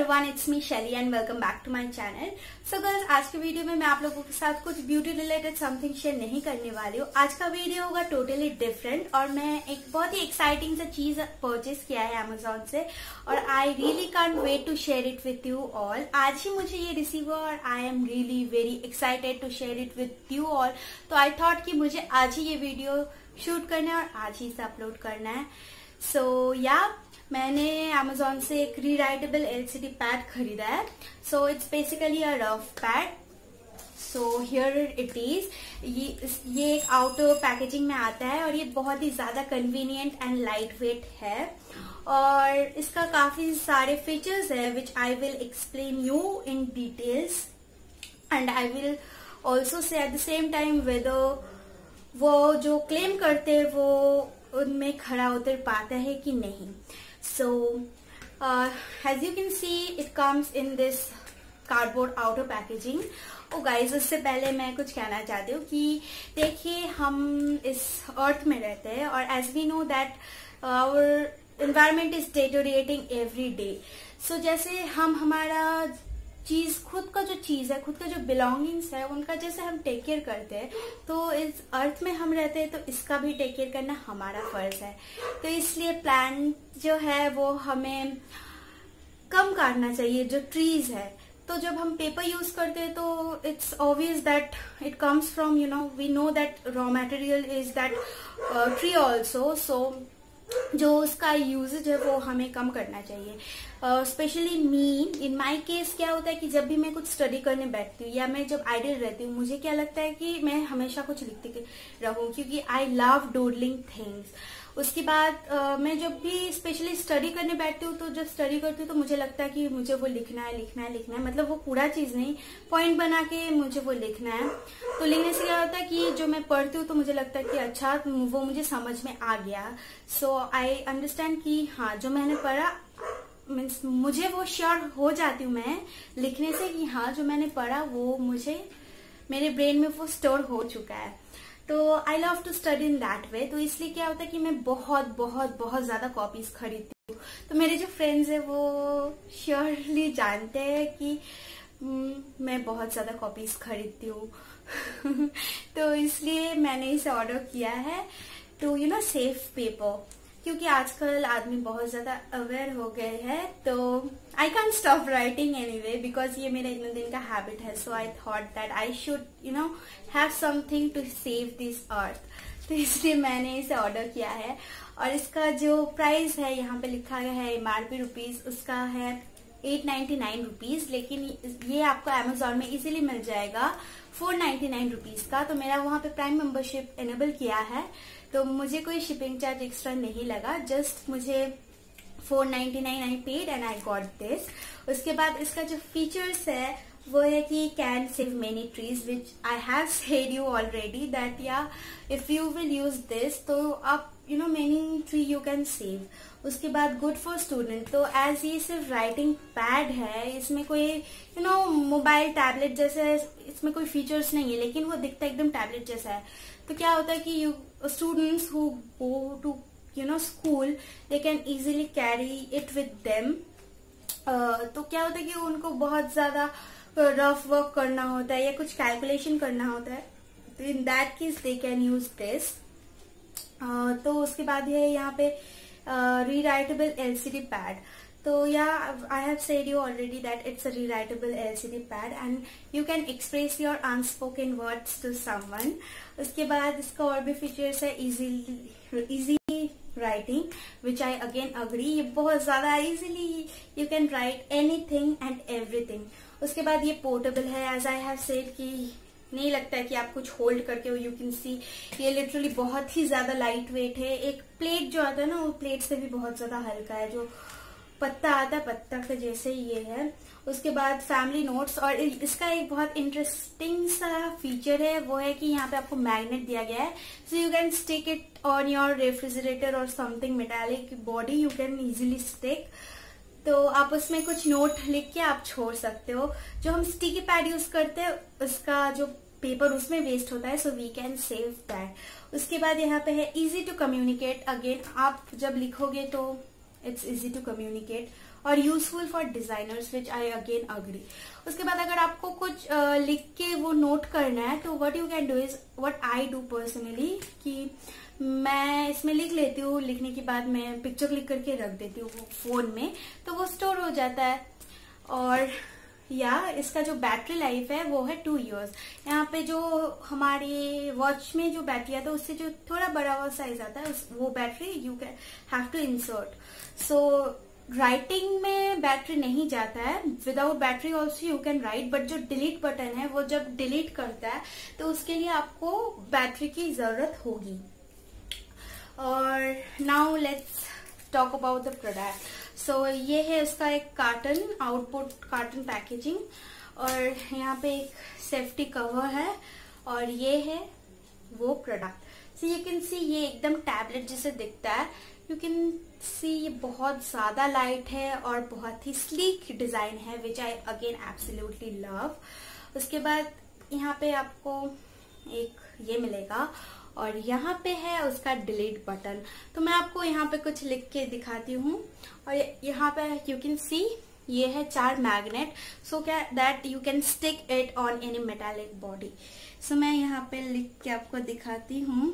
Everyone, it's me Shaili and welcome back to my channel. So girls, आज के video में मैं आप लोगों के साथ कुछ ब्यूटी रिलेटेड समथिंग शेयर नहीं करने वाली हूँ। आज का वीडियो होगा टोटली डिफरेंट और मैं एक बहुत ही एक्साइटिंग सा चीज परचेज किया है अमेजोन से और I really can't wait to share it with you all. आज ही मुझे ये रिसीव हुआ और I am really very excited to share it with you all. तो आई थॉट कि मुझे आज ही ये वीडियो शूट करना है और आज ही इसे अपलोड करना है। सो मैंने Amazon से एक री-राइटेबल LCD पैड खरीदा है। So it's basically a rough pad. So here it is. ये एक आउटर पैकेजिंग में आता है और ये बहुत ही ज्यादा कन्वीनियंट एंड लाइट वेट है और इसका काफी सारे फीचर्स है which I will explain you in details and I will also say at the same time whether वो जो क्लेम करते हैं वो उनमें खरा उतर पाता है कि नहीं। So as you can see it comes in this cardboard outer packaging। Oh guys, उससे पहले मैं कुछ कहना चाहती हूँ कि देखिए, हम इस अर्थ में रहते हैं और as we know that our environment is deteriorating every day. So जैसे हम हमारा चीज, खुद का जो चीज है, खुद का जो बिलोंगिंग्स है, उनका जैसे हम टेक केयर करते हैं तो इस अर्थ में हम रहते हैं तो इसका भी टेक केयर करना हमारा फर्ज है। तो इसलिए प्लांट जो है वो हमें कम काटना चाहिए, जो ट्रीज है। तो जब हम पेपर यूज करते हैं तो it's obvious that it comes from we know that raw material is that tree also. So जो उसका यूजेज है वो हमें कम करना चाहिए। Specially me, in my case क्या होता है कि जब भी मैं कुछ स्टडी करने बैठती हूँ या मैं जब आइडियल रहती हूँ, मुझे क्या लगता है कि मैं हमेशा कुछ लिखती रहूं क्योंकि आई लव डूडलिंग थिंग्स। उसके बाद मैं जब भी स्पेशली स्टडी करने बैठती हूँ तो जब स्टडी करती हूँ तो मुझे लगता है कि मुझे वो लिखना है, मतलब वो पूरा चीज नहीं, पॉइंट बना के मुझे वो लिखना है। तो लिखने से क्या होता है कि जो मैं पढ़ती हूँ तो मुझे लगता है कि अच्छा वो मुझे समझ में आ गया। सो आई अंडरस्टैंड कि हाँ, जो मैंने पढ़ा मीन्स मुझे वो श्योर हो जाती हूँ मैं लिखने से कि हाँ, जो मैंने पढ़ा वो मुझे मेरे ब्रेन में वो स्टोर हो चुका है। तो I love to study in that way. तो इसलिए क्या होता है कि मैं बहुत बहुत बहुत ज्यादा कॉपीज खरीदती हूँ। तो मेरे जो फ्रेंड्स है वो श्योरली जानते हैं कि मैं बहुत ज्यादा कॉपीज खरीदती हूँ तो इसलिए मैंने इसे ऑर्डर किया है टू सेव पेपर, क्योंकि आजकल आदमी बहुत ज्यादा अवेयर हो गए हैं। तो I can stop writing anyway because ये मेरा इतने दिन का हैबिट है। So I thought that I should have something to save this earth. तो इसलिए मैंने इसे ऑर्डर किया है और इसका जो प्राइस है यहाँ पे लिखा गया है MRP रुपीज, उसका है 899 रुपीज, लेकिन ये आपको अमेजोन में इजीली मिल जाएगा 499 रुपीज का। तो मेरा वहां पे प्राइम मेंबरशिप एनेबल किया है तो मुझे कोई शिपिंग चार्ज एक्स्ट्रा नहीं लगा, जस्ट मुझे 499 I paid and I got this. उसके बाद इसका जो फीचर्स है वो है कि can save many trees which I have said you already that या if you will use this तो आप many tree you can save. उसके बाद गुड फॉर स्टूडेंट। तो एज ये सिर्फ राइटिंग पैड है, इसमें कोई मोबाइल टैबलेट जैसे इसमें कोई फीचर्स नहीं है, लेकिन वो दिखता एकदम टैबलेट जैसा है। तो क्या होता है कि students who go to school they can easily carry it with them. तो क्या होता है कि उनको बहुत ज्यादा रफ वर्क करना होता है या कुछ कैलकुलेशन करना होता है, तो in that case they can use this. तो उसके बाद है यहाँ पे री-राइटेबल LCD पैड। तो I have said you already that it's a re-writable LCD pad and you can express your unspoken words to someone। उसके बाद इसका और भी फीचर्स है easy writing which I again agree, ये बहुत ज्यादा easily you can write anything and everything। उसके बाद ये पोर्टेबल है, as I have said कि नहीं लगता है कि आप कुछ होल्ड करके हो। यू कैन सी ये लिटरली बहुत ही ज्यादा लाइट वेट है। एक प्लेट जो आता है ना, वो प्लेट से भी बहुत ज्यादा हल्का है। जो पत्ता आता है, पत्ता के जैसे ही ये है। उसके बाद फैमिली नोट्स, और इसका एक बहुत इंटरेस्टिंग सा फीचर है वो है कि यहाँ पे आपको मैग्नेट दिया गया है। So you can stick it on your refrigerator और something metallic body, you can easily stick. तो आप उसमें कुछ नोट लिख के आप छोड़ सकते हो। जो हम स्टिकी पैड यूज करते हैं उसका जो पेपर उसमें वेस्ट होता है, so we can save that. उसके बाद यहाँ पे है इजी टू कम्युनिकेट। अगेन आप जब लिखोगे तो इट्स इजी टू कम्युनिकेट। और useful for designers, which I again agree. उसके बाद अगर आपको कुछ लिख के वो नोट करना है तो what you can do is what I do personally, कि मैं इसमें लिख लेती हूँ, लिखने के बाद मैं पिक्चर क्लिक करके रख देती हूँ वो फोन में, तो वो स्टोर हो जाता है। और इसका जो बैटरी लाइफ है वो है 2 years। यहाँ पे जो हमारे वॉच में जो बैटरी आता है उससे जो थोड़ा बड़ा हुआ साइज आता है वो battery you can have to insert. So writing में बैटरी नहीं जाता है, without battery also you can write, but जो डिलीट बटन है वो जब डिलीट करता है तो उसके लिए आपको बैटरी की जरूरत होगी। और now let's talk about the product. So ये है इसका एक कार्टन, आउटपुट कार्टन पैकेजिंग, और यहाँ पे एक सेफ्टी कवर है, और ये है वो product. So you can see ये एकदम टैबलेट जैसे दिखता है। यू कैन सी ये बहुत ज्यादा लाइट है और बहुत ही स्लीक डिजाइन है, which I again absolutely love. उसके बाद यहाँ पे आपको एक ये मिलेगा, और यहाँ पे है उसका डिलीट बटन। तो मैं आपको यहाँ पे कुछ लिख के दिखाती हूँ। और यहाँ पे यू कैन सी ये है 4 मैग्नेट, सो क्या that you can stick it on any metallic body. So मैं यहाँ पे लिख के आपको दिखाती हूँ।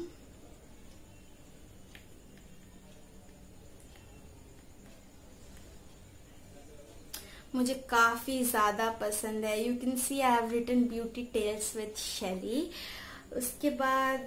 मुझे काफी ज्यादा पसंद है। You can see I have written beauty tales with Shelly. उसके बाद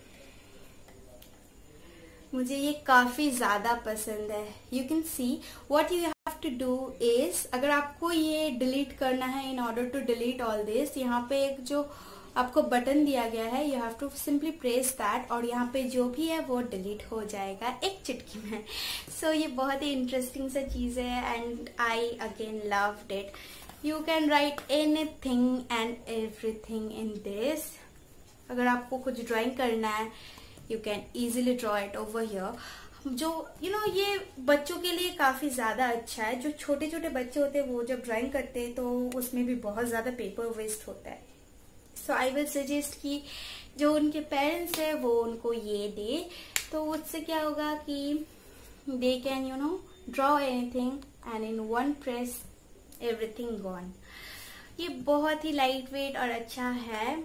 मुझे ये काफी ज्यादा पसंद है। You can see what you have to do is, अगर आपको ये डिलीट करना है, in order to delete all this, यहाँ पे एक जो आपको बटन दिया गया है, you have to simply press that, और यहाँ पे जो भी है वो डिलीट हो जाएगा एक चुटकी में। सो ये बहुत ही इंटरेस्टिंग सा चीज है, and I again loved it. You can write anything and everything in this. अगर आपको कुछ ड्राइंग करना है, you can easily draw it over here. जो ये बच्चों के लिए काफी ज्यादा अच्छा है। जो छोटे छोटे बच्चे होते हैं वो जब ड्राइंग करते हैं तो उसमें भी बहुत ज्यादा पेपर वेस्ट होता है। सो आई विल सजेस्ट कि जो उनके पेरेंट्स है वो उनको ये दे, तो उससे क्या होगा कि they can draw anything and in one press everything gone. ये बहुत ही लाइट वेट और अच्छा है।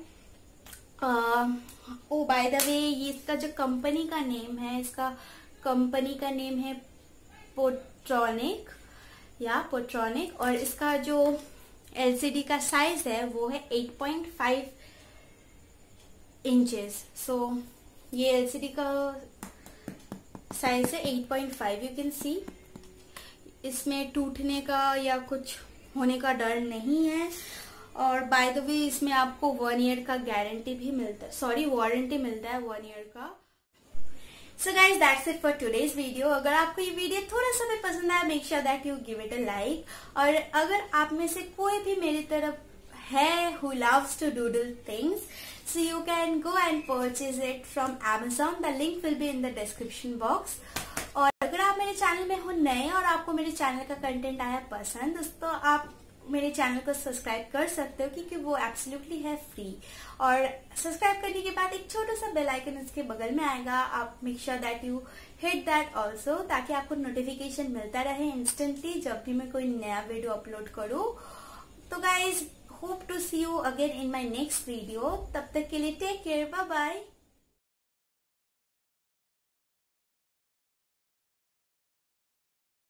ओ बाय द वे, ये इसका जो कंपनी का नेम है, इसका कंपनी का नेम है पोर्ट्रॉनिक, पोर्ट्रॉनिक, और इसका जो एलसीडी का साइज है वो है 8.5 इंचेस। सो ये एलसीडी का साइज है 8.5। यू कैन सी इसमें टूटने का या कुछ होने का डर नहीं है। और बाय द वे इसमें आपको 1 year का गारंटी भी मिलता है, सॉरी वारंटी मिलता है 1 year का। So guys that's it for today's video. अगर आपको ये वीडियो थोड़ा सा भी पसंद आया, make sure that you give it a like. और अगर आप में से कोई भी मेरी तरफ है who loves to doodle things, so you can go and purchase it from Amazon. The link will be in the description box. और अगर आप मेरे चैनल में हो नए और आपको मेरे चैनल का कंटेंट आया पसंद, तो आप मेरे चैनल को सब्सक्राइब कर सकते हो, क्योंकि वो एब्सोल्युटली है फ्री। और सब्सक्राइब करने के बाद एक छोटा सा बेल आइकन इसके बगल में आएगा, आप make sure that you hit that also, ताकि आपको नोटिफिकेशन मिलता रहे इंस्टेंटली जब भी मैं कोई नया वीडियो अपलोड करूँ। तो guys hope to see you again in my next video. तब तक के लिए टेक केयर, बाय बाय।